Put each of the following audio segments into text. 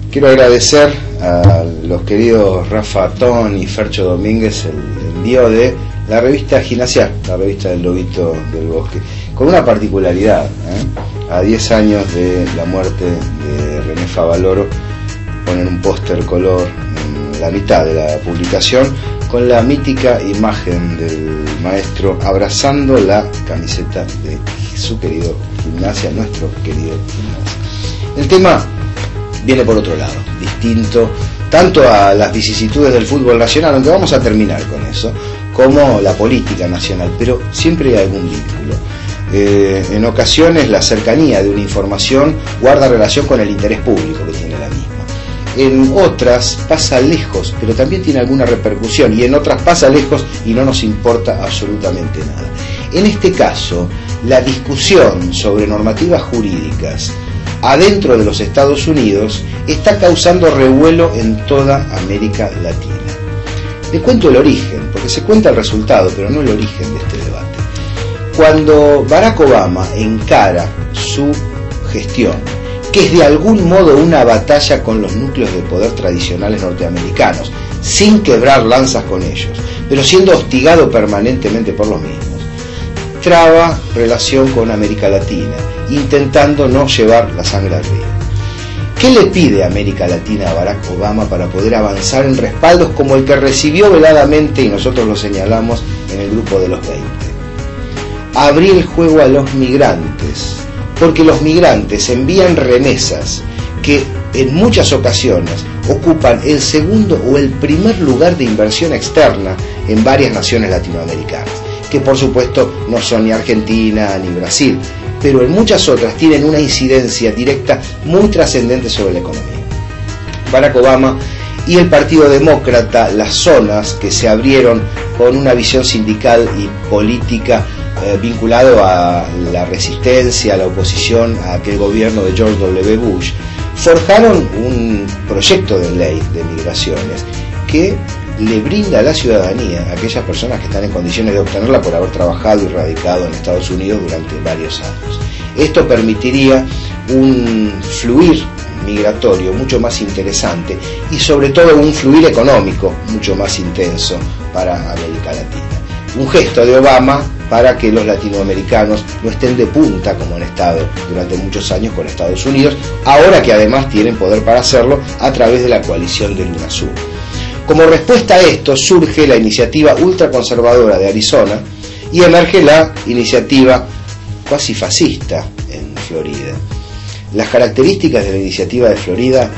Quiero agradecer a los queridos Rafa Tón y Fercho Domínguez el envío de la revista Gimnasia, la revista del Lobito del Bosque, con una particularidad, a 10 años de la muerte de René Favaloro, ponen un póster color en la mitad de la publicación con la mítica imagen del maestro abrazando la camiseta de su querido Gimnasia, nuestro querido Gimnasia. El tema viene por otro lado, distinto tanto a las vicisitudes del fútbol nacional, aunque vamos a terminar con eso, como la política nacional, pero siempre hay algún vínculo. En ocasiones la cercanía de una información guarda relación con el interés público que tiene la misma. En otras pasa lejos, pero también tiene alguna repercusión, y en otras pasa lejos y no nos importa absolutamente nada. En este caso, la discusión sobre normativas jurídicas adentro de los Estados Unidos está causando revuelo en toda América Latina. Le cuento el origen, porque se cuenta el resultado, pero no el origen de este debate. Cuando Barack Obama encara su gestión, que es de algún modo una batalla con los núcleos de poder tradicionales norteamericanos, sin quebrar lanzas con ellos, pero siendo hostigado permanentemente por los mismos, traba relación con América Latina, intentando no llevar la sangre al río. ¿Qué le pide América Latina a Barack Obama para poder avanzar en respaldos como el que recibió veladamente, y nosotros lo señalamos, en el grupo de los 20? Abrir el juego a los migrantes, porque los migrantes envían remesas que en muchas ocasiones ocupan el segundo o el primer lugar de inversión externa en varias naciones latinoamericanas, que por supuesto no son ni Argentina ni Brasil, pero en muchas otras tienen una incidencia directa muy trascendente sobre la economía. Barack Obama y el Partido Demócrata, las zonas que se abrieron con una visión sindical y política vinculado a la resistencia, a la oposición a aquel gobierno de George W. Bush, forjaron un proyecto de ley de migraciones que le brinda a la ciudadanía a aquellas personas que están en condiciones de obtenerla por haber trabajado y radicado en Estados Unidos durante varios años. Esto permitiría un fluir migratorio mucho más interesante y sobre todo un fluir económico mucho más intenso para América Latina. Un gesto de Obama para que los latinoamericanos no estén de punta como han estado durante muchos años con Estados Unidos, ahora que además tienen poder para hacerlo a través de la coalición del UNASUR. Como respuesta a esto surge la iniciativa ultraconservadora de Arizona y emerge la iniciativa cuasi fascista en Florida. Las características de la iniciativa de Florida,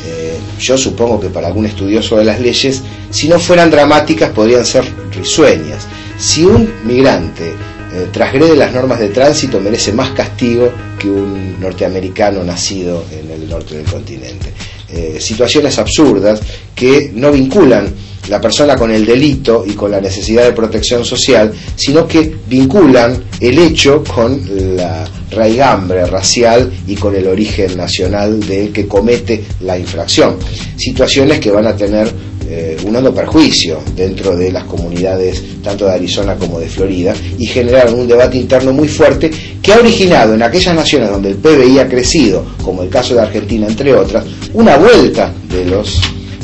yo supongo que para algún estudioso de las leyes, si no fueran dramáticas, podrían ser risueñas. Si un migrante transgrede las normas de tránsito, merece más castigo que un norteamericano nacido en el norte del continente. Situaciones absurdas que no vinculan la persona con el delito y con la necesidad de protección social, sino que vinculan el hecho con la raigambre racial y con el origen nacional del que comete la infracción. Situaciones que van a tener un hondo perjuicio dentro de las comunidades tanto de Arizona como de Florida, y generaron un debate interno muy fuerte que ha originado en aquellas naciones donde el PBI ha crecido, como el caso de Argentina entre otras, una vuelta de los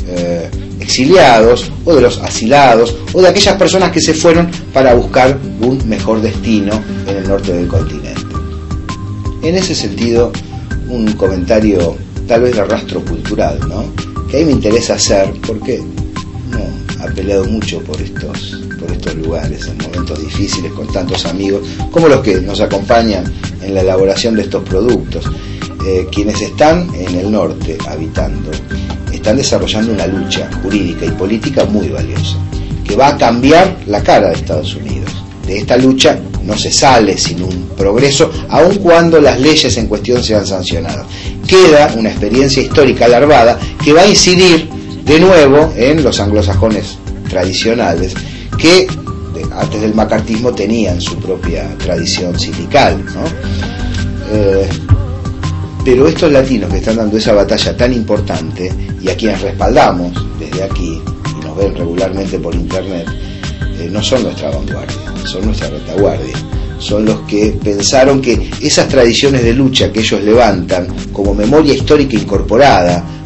exiliados o de los asilados o de aquellas personas que se fueron para buscar un mejor destino en el norte del continente. En ese sentido, un comentario tal vez de rastro cultural, ¿no?, que a mí me interesa hacer porque ha peleado mucho por estos lugares en momentos difíciles con tantos amigos como los que nos acompañan en la elaboración de estos productos. Quienes están en el norte habitando están desarrollando una lucha jurídica y política muy valiosa que va a cambiar la cara de Estados Unidos. De esta lucha no se sale sin un progreso, aun cuando las leyes en cuestión sean sancionadas. Queda una experiencia histórica larvada que va a incidir de nuevo en los anglosajones tradicionales que antes del macartismo tenían su propia tradición sindical, ¿no? Pero estos latinos que están dando esa batalla tan importante y a quienes respaldamos desde aquí y nos ven regularmente por internet, no son nuestra vanguardia, son nuestra retaguardia. Son los que pensaron que esas tradiciones de lucha que ellos levantan como memoria histórica incorporada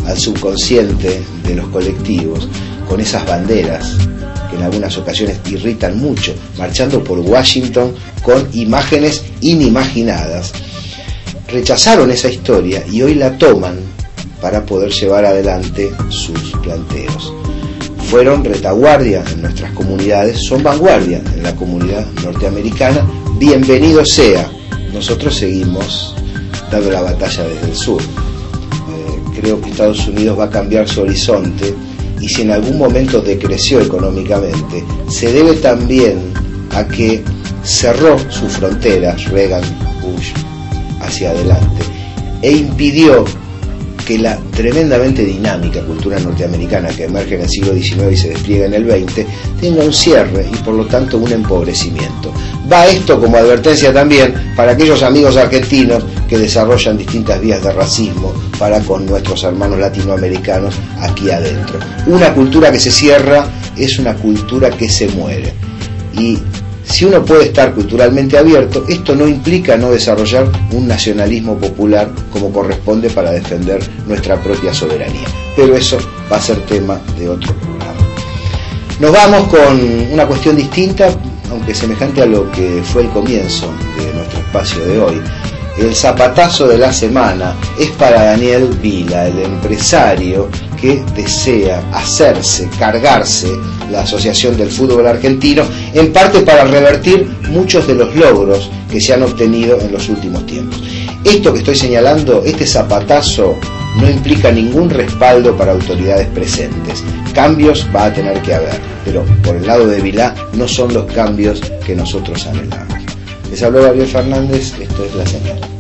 al subconsciente de los colectivos con esas banderas que en algunas ocasiones irritan mucho, marchando por Washington con imágenes inimaginadas. Rechazaron esa historia y hoy la toman para poder llevar adelante sus planteos. Fueron retaguardia en nuestras comunidades, son vanguardia en la comunidad norteamericana. Bienvenido sea. Nosotros seguimos dando la batalla desde el sur. Creo que Estados Unidos va a cambiar su horizonte, y si en algún momento decreció económicamente, se debe también a que cerró sus fronteras, Reagan, Bush, hacia adelante, e impidió que la tremendamente dinámica cultura norteamericana que emerge en el siglo XIX y se despliega en el XX tenga un cierre y por lo tanto un empobrecimiento. Va esto como advertencia también para aquellos amigos argentinos que desarrollan distintas vías de racismo para con nuestros hermanos latinoamericanos aquí adentro. Una cultura que se cierra es una cultura que se muere, y si uno puede estar culturalmente abierto, esto no implica no desarrollar un nacionalismo popular como corresponde para defender nuestra propia soberanía. Pero eso va a ser tema de otro programa. Nos vamos con una cuestión distinta, aunque semejante a lo que fue el comienzo de nuestro espacio de hoy. El zapatazo de la semana es para Daniel Vila, el empresario que desea cargarse la Asociación del Fútbol Argentino, en parte para revertir muchos de los logros que se han obtenido en los últimos tiempos. Esto que estoy señalando, este zapatazo, no implica ningún respaldo para autoridades presentes. Cambios va a tener que haber, pero por el lado de Vilá no son los cambios que nosotros anhelamos. Les habló Gabriel Fernández, esto es La Señal.